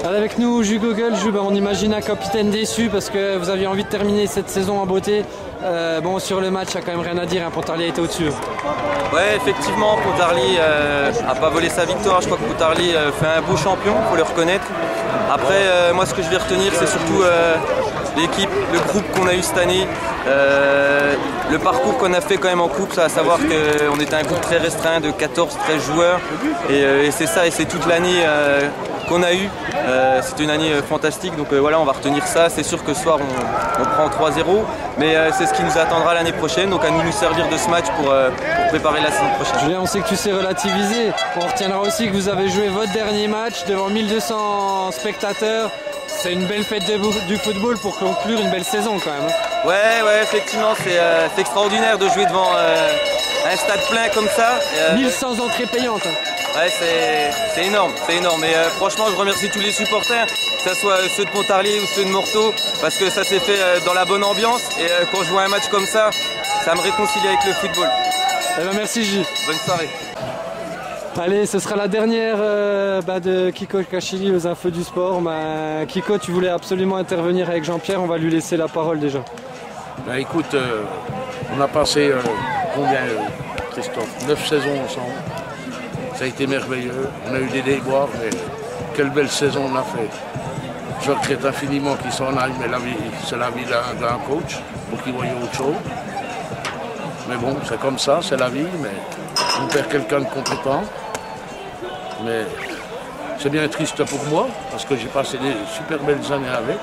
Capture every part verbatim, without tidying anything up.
Allez, avec nous, Jules Gogol. Jules, ben, on imagine un capitaine déçu parce que vous aviez envie de terminer cette saison en beauté. Euh, bon, sur le match, il n'y a quand même rien à dire, hein, Pontarlier a été au-dessus. Ouais, effectivement, Pontarlier n'a euh, pas volé sa victoire. Je crois que Pontarlier euh, fait un beau champion, il faut le reconnaître. Après, euh, moi, ce que je vais retenir, c'est surtout euh, l'équipe, le groupe qu'on a eu cette année, euh, le parcours qu'on a fait quand même en coupe, à savoir qu'on était un groupe très restreint de quatorze treize joueurs. Et, euh, et c'est ça, et c'est toute l'année euh, qu'on a eu. Euh, C'était une année euh, fantastique, donc euh, voilà, on va retenir ça. C'est sûr que ce soir, on, on prend trois zéro, mais euh, c'est ce qui nous attendra l'année prochaine. Donc à nous nous servir de ce match pour, euh, pour préparer la saison prochaine. Julien, on sait que tu sais relativiser. On retiendra aussi que vous avez joué votre dernier match devant mille deux cents spectateurs. C'est une belle fête de, du football pour conclure une belle saison quand même. Ouais, ouais, effectivement, c'est euh, extraordinaire de jouer devant euh, un stade plein comme ça. Euh, mille cent entrées payantes. Ouais, c'est énorme, c'est énorme. Et euh, franchement, je remercie tous les supporters, que ce soit ceux de Pontarlier ou ceux de Morteau, parce que ça s'est fait euh, dans la bonne ambiance. Et euh, quand je vois un match comme ça, ça me réconcilie avec le football. Eh ben, merci Gilles. Bonne soirée. Allez, ce sera la dernière euh, bah, de Kiko Kachili aux infos du sport. Bah, Kiko, tu voulais absolument intervenir avec Jean-Pierre, on va lui laisser la parole déjà. Bah, écoute, euh, on a passé euh, combien, euh, Christophe, neuf saisons ensemble. Ça a été merveilleux, on a eu des déboires, mais quelle belle saison on a fait. Je regrette infiniment qu'il s'en aille, mais c'est la vie d'un coach, pour qu'il voie autre chose. Mais bon, c'est comme ça, c'est la vie, mais on perd quelqu'un de compétent. Mais c'est bien triste pour moi, parce que j'ai passé des super belles années avec.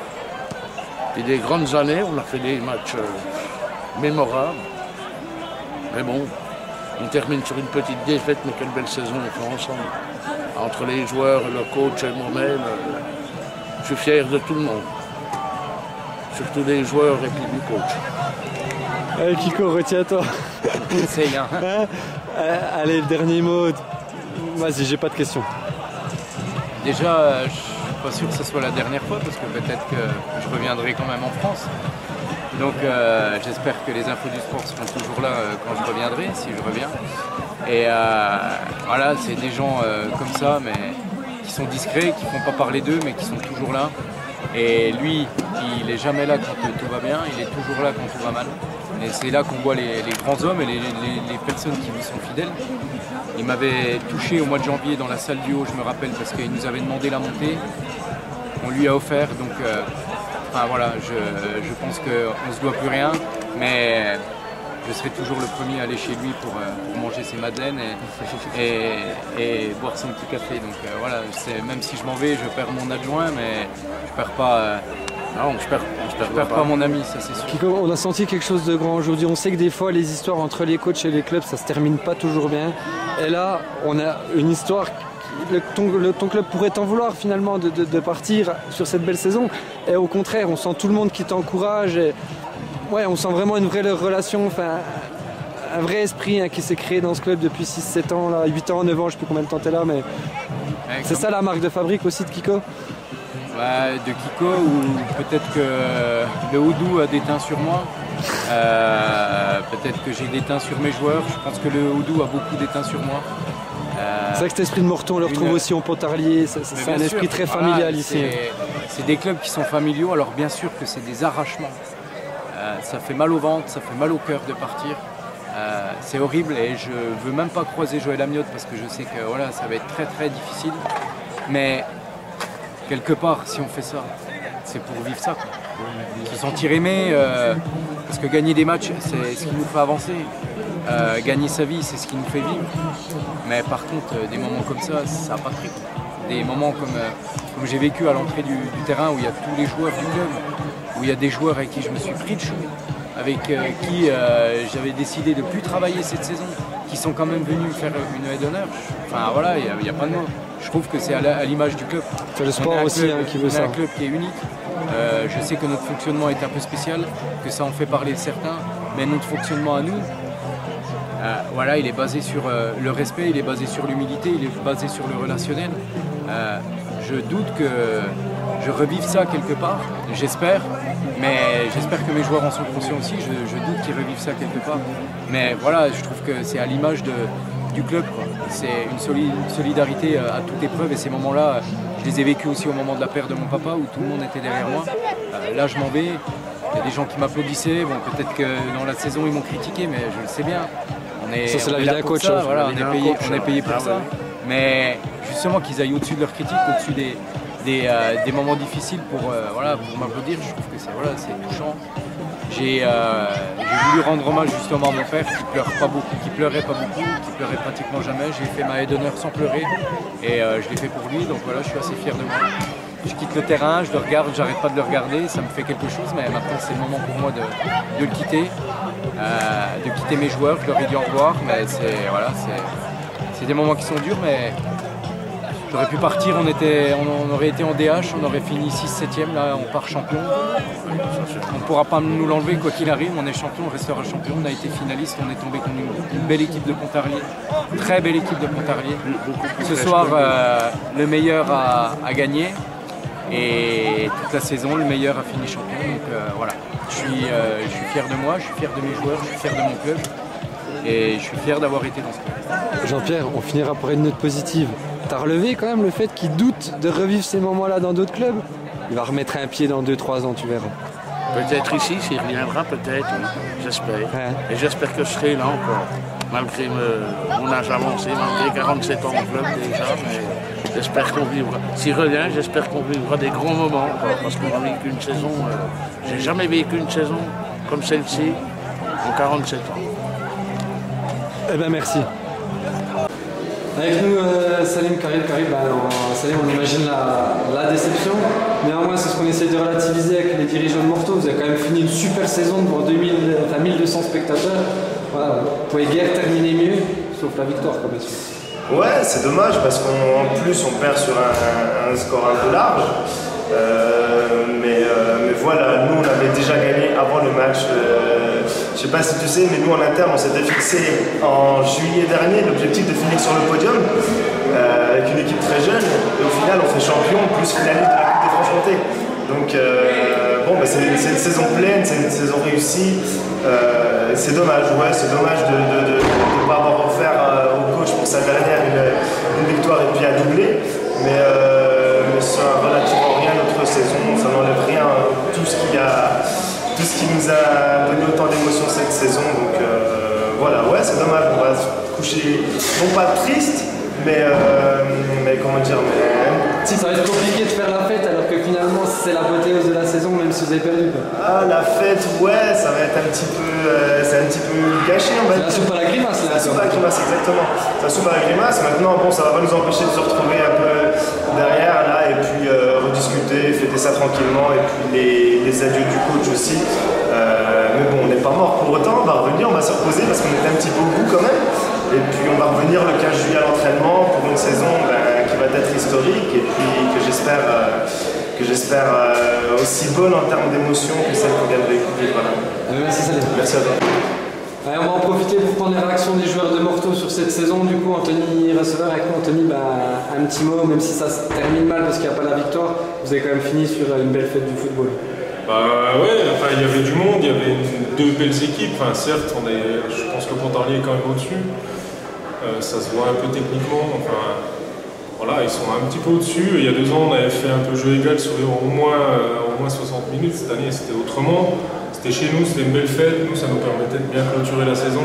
Et des grandes années, on a fait des matchs euh, mémorables. Mais bon, on termine sur une petite défaite, mais quelle belle saison on fait ensemble. Entre les joueurs, le coach et moi-même, euh, je suis fier de tout le monde. Surtout des joueurs et puis du coach. Allez Kiko, retiens-toi. Essaye, hein. hein Allez, le dernier mot. Vas-y, j'ai pas de questions. Déjà, euh, je suis pas sûr que ce soit la dernière fois, parce que peut-être que je reviendrai quand même en France. Donc euh, j'espère que les infos du sport seront toujours là euh, quand je reviendrai, si je reviens. Et euh, voilà, c'est des gens euh, comme ça, mais qui sont discrets, qui ne font pas parler d'eux, mais qui sont toujours là. Et lui, il n'est jamais là quand tout va bien, il est toujours là quand tout va mal. Et c'est là qu'on voit les, les grands hommes et les, les, les personnes qui lui sont fidèles. Il m'avait touché au mois de janvier dans la salle du haut, je me rappelle, parce qu'il nous avait demandé la montée. On lui a offert, donc euh, enfin, voilà, je, je pense qu'on ne se doit plus rien, mais je serai toujours le premier à aller chez lui pour, pour manger ses madeleines et, et, et boire son petit café. Donc euh, voilà, même si je m'en vais, je perds mon adjoint, mais je perds pas. Euh, Non, je perds, je perds, je perds pas. pas mon ami, ça c'est sûr. Kiko, on a senti quelque chose de grand aujourd'hui. On sait que des fois, les histoires entre les coachs et les clubs, ça se termine pas toujours bien. Et là, on a une histoire. Le, ton, le, ton club pourrait t'en vouloir finalement de, de, de partir sur cette belle saison. Et au contraire, on sent tout le monde qui t'encourage. Et ouais, on sent vraiment une vraie relation, enfin, un vrai esprit hein, qui s'est créé dans ce club depuis six sept ans, là, huit ans, neuf ans, je sais plus combien de temps t'es là, mais ouais, c'est ça la marque de fabrique aussi de Kiko. Bah, de Kiko, ou peut-être que le houdou a des teints sur moi, euh, peut-être que j'ai des teints sur mes joueurs, je pense que le houdou a beaucoup d'éteints sur moi. Euh, c'est vrai que cet esprit de Morteau, on le retrouve une... aussi en Pontarlier, c'est un sûr, esprit très familial voilà, ici. C'est des clubs qui sont familiaux, alors bien sûr que c'est des arrachements, euh, ça fait mal au ventre, ça fait mal au cœur de partir. Euh, c'est horrible et je veux même pas croiser Joël Amiot parce que je sais que voilà, ça va être très très difficile, mais quelque part, si on fait ça, c'est pour vivre ça. Quoi. Se sentir aimé, euh, parce que gagner des matchs, c'est ce qui nous fait avancer. Euh, gagner sa vie, c'est ce qui nous fait vivre. Mais par contre, euh, des moments comme ça, ça n'a pas de prix. Des moments comme, euh, comme j'ai vécu à l'entrée du, du terrain, où il y a tous les joueurs du club, où il y a des joueurs avec qui je me suis pris de chou, avec euh, qui euh, j'avais décidé de ne plus travailler cette saison, qui sont quand même venus faire une aide d'honneur. Enfin voilà, il n'y a, a pas de mots. Je trouve que c'est à l'image du club. C'est le sport aussi club, hein, qui veut on ça. On a un club qui est unique. Euh, je sais que notre fonctionnement est un peu spécial, que ça en fait parler certains, mais notre fonctionnement à nous, euh, voilà, il est basé sur euh, le respect, il est basé sur l'humilité, il est basé sur le relationnel. Euh, je doute que je revive ça quelque part, j'espère, mais j'espère que mes joueurs en sont conscients aussi, je, je doute qu'ils revivent ça quelque part. Mais voilà, je trouve que c'est à l'image de, du club. C'est une, soli une solidarité à toute épreuve et ces moments-là, je les ai vécus aussi au moment de la perte de mon papa où tout le monde était derrière moi. Euh, là je m'en vais, il y a des gens qui m'applaudissaient, bon, peut-être que dans la saison ils m'ont critiqué mais je le sais bien. On est, ça c'est la est vie d'un coach, ça, voilà, on, est payé, coach, on est payé pour ah, ça. ouais. Mais justement qu'ils aillent au-dessus de leurs critiques, au-dessus des, des, euh, des moments difficiles pour, euh, voilà, pour m'applaudir, je trouve que c'est voilà, touchant. J'ai euh, voulu rendre hommage justement à mon père qui pleure pas beaucoup, qui pleurait pas beaucoup, qui pleurait pratiquement jamais. J'ai fait ma haie d'honneur sans pleurer et euh, je l'ai fait pour lui, donc voilà, je suis assez fier de moi. Je quitte le terrain, je le regarde, j'arrête pas de le regarder, ça me fait quelque chose, mais maintenant c'est le moment pour moi de, de le quitter, euh, de quitter mes joueurs, je leur ai dit au revoir, mais c'est voilà, c'est des moments qui sont durs, mais j'aurais pu partir, on, était, on, on aurait été en D H, on aurait fini six septième, là on part champion. On ne pourra pas nous l'enlever quoi qu'il arrive, on est champion, on restera champion, on a été finaliste, on est tombé contre une, une belle équipe de Pontarlier, très belle équipe de Pontarlier. Ce soir, euh, le meilleur a, a gagné et toute la saison, le meilleur a fini champion. Donc euh, voilà, je suis, euh, je suis fier de moi, je suis fier de mes joueurs, je suis fier de mon club et je suis fier d'avoir été dans ce club. Jean-Pierre, on finira par une note positive. T'as relevé quand même le fait qu'il doute de revivre ces moments-là dans d'autres clubs? Il va remettre un pied dans deux trois ans, tu verras. Peut-être ici, s'il reviendra, peut-être, oui. J'espère. Ouais. Et j'espère que je serai là encore, malgré me, mon âge avancé, malgré quarante-sept ans au club déjà. Mais j'espère qu'on vivra. S'il revient, j'espère qu'on vivra des grands moments, quoi, parce qu'on a vécu une saison. Euh, J'ai jamais vécu une saison comme celle-ci en quarante-sept ans. Eh ben merci. Avec nous, euh, Salim Karim, Karim, bah, on, Salim, on imagine la, la déception. Néanmoins, c'est ce qu'on essaie de relativiser avec les dirigeants de Morteau. Vous avez quand même fini une super saison devant deux mille, enfin, mille deux cents spectateurs. Voilà, vous pouvez guère terminer mieux, sauf la victoire, quoi, bien sûr. Ouais, c'est dommage parce qu'en plus, on perd sur un, un score un peu large. Euh, mais, euh, mais voilà, nous, on avait déjà gagné avant le match. Euh, je sais pas si tu sais, mais nous en interne, on s'était fixé en juillet dernier l'objectif de finir sur le podium euh, avec une équipe très jeune. Et au final, on fait champion plus finaliste de la Coupe des Franches-Comtés. Donc euh, bon, bah, c'est une, une saison pleine, c'est une saison réussie. Euh, c'est dommage, ouais, c'est dommage de ne pas avoir offert euh, au coach pour sa dernière une, une victoire et puis un doublé. Mais, euh, mais ça relativement rien notre saison, ça n'enlève rien tout ce qui a. Tout ce qui nous a donné autant d'émotions cette saison, donc euh, voilà, ouais, c'est dommage, on va se coucher, non pas triste, mais, euh, mais comment dire, mais un petit... Ça va être compliqué de faire la fête alors que finalement c'est l'apothéose de la saison, même si vous avez perdu. Quoi. Ah, la fête, ouais, ça va être un petit peu, euh, c'est un petit peu gâché, on va dire. Ça soupe à la grimace, là. Ça soupe à la grimace, exactement. Ça soupe à la grimace, maintenant, bon, ça va pas nous empêcher de se retrouver un peu derrière, là, et puis euh, rediscuter, fêter ça tranquillement, et puis les, les adieux du coach aussi. Euh, mais bon, on n'est pas mort pour autant, on va revenir, on va se reposer parce qu'on était un petit peu au bout quand même. Et puis on va revenir le quinze juillet à l'entraînement pour une saison ben, qui va être historique et puis que j'espère euh, que j'espère euh, aussi bonne en termes d'émotion que celle qu'on vient de vivre. Voilà. Merci Salim. Merci à toi. Allez, on va en profiter pour prendre les réactions des joueurs de Morteau sur cette saison. Du coup, Anthony, receveur avec nous. Anthony, bah, un petit mot, même si ça se termine mal parce qu'il n'y a pas la victoire, vous avez quand même fini sur une belle fête du football. Bah ouais, enfin il y avait du monde, il y avait une, deux belles équipes. Enfin certes, on est, je pense que Pontarlier est quand même au-dessus. Euh, ça se voit un peu techniquement. Enfin voilà, ils sont un petit peu au-dessus. Il y a deux ans, on avait fait un peu jeu égal sur au moins, euh, au moins soixante minutes. Cette année, c'était autrement. C'était chez nous, c'était une belle fête. Nous, ça nous permettait de bien clôturer la saison.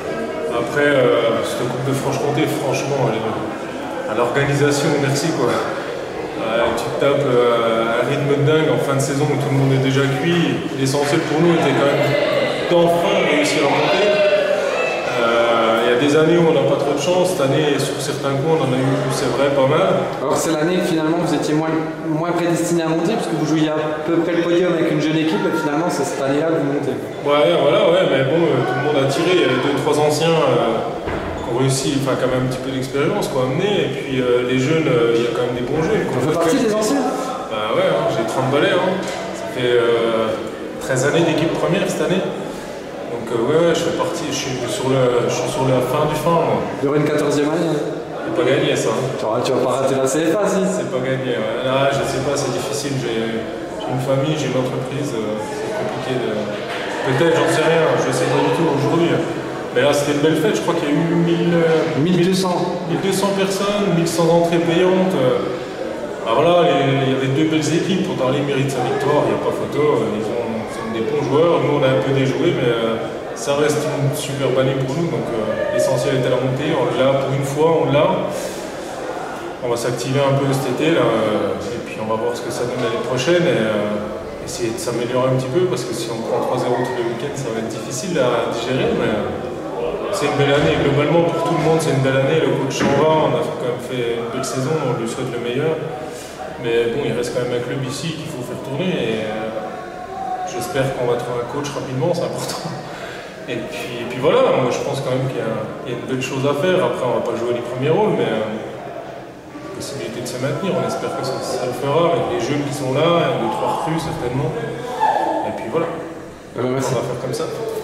Après, euh, cette Coupe de Franche-Comté, franchement, elle est, à l'organisation, merci quoi. Euh, tu te tapes euh, un rythme de dingue en fin de saison où tout le monde est déjà cuit. L'essentiel pour nous était quand même d'enfin réussir à monter. Euh, il y a des années où on n'a pas trop de chance. Cette année, sur certains coups, on en a eu, c'est vrai, pas mal. Alors c'est l'année que finalement vous étiez moins, moins prédestiné à monter puisque vous jouiez à peu près le podium avec une jeune équipe et finalement c'est cette année-là que vous montez. Ouais, voilà, ouais, mais bon, euh, tout le monde a tiré. Il y avait deux, trois anciens. Euh, qui ont réussi, enfin quand même un petit peu d'expérience quoi amener et puis euh, les jeunes, il euh, y a quand même des bons jeunes. On fait partie des anciens. Bah ouais, hein, j'ai trente balais, hein. Ça fait euh, treize années d'équipe première cette année. Donc euh, ouais, ouais, je fais partie, je suis sur, le, je suis sur la fin du fin moi. Il y aurait une quatorzième année. C'est pas gagné ça. Hein. Tu, vas, tu vas pas rater la C F A si. C'est pas gagné, ouais. Là, je sais pas, c'est difficile, j'ai une famille, j'ai une entreprise, euh, c'est compliqué de... Peut-être, j'en sais rien, je sais pas du tout aujourd'hui. Mais là, c'était une belle fête. Je crois qu'il y a eu mille deux cents. mille deux cents personnes, mille cent entrées payantes. Ah, voilà, les, il y avait deux belles équipes. Pontarlier mérite sa victoire, il n'y a pas photo. Ils ont, sont des bons joueurs. Nous, on a un peu déjoué, mais euh, ça reste une super année pour nous. Donc, euh, l'essentiel est à la montée. On l'a pour une fois, on l'a. On va s'activer un peu cet été, là, euh, et puis on va voir ce que ça donne l'année prochaine. Et, euh, essayer de s'améliorer un petit peu, parce que si on prend trois zéro tous les week-ends, ça va être difficile à digérer. Mais euh, c'est une belle année. Globalement, pour tout le monde, c'est une belle année. Le coach s'en va. On a quand même fait une belle saison. On lui souhaite le meilleur. Mais bon, il reste quand même un club ici qu'il faut faire tourner et euh, j'espère qu'on va trouver un coach rapidement, c'est important. Et puis, et puis voilà, moi je pense quand même qu'il y, y a une belle chose à faire. Après, on va pas jouer les premiers rôles, mais euh, possibilité de se maintenir. On espère que ça, ça le fera avec les jeunes qui sont là, deux, trois recrues certainement. Et puis voilà, Euh, on va faire comme ça.